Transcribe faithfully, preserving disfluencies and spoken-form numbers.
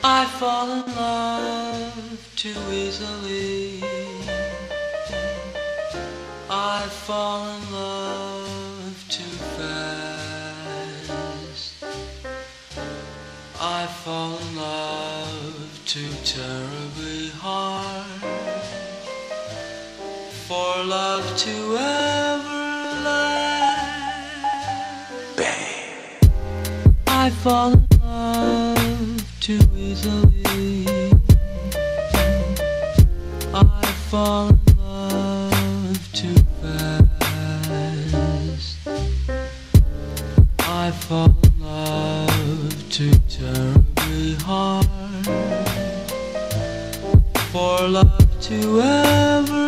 I fall in love too easily. I fall in love too fast. I fall in love too terribly hard for love to ever last. Bang. I fall in love too easily. I fall in love too fast. I fall in love too terribly hard for love to ever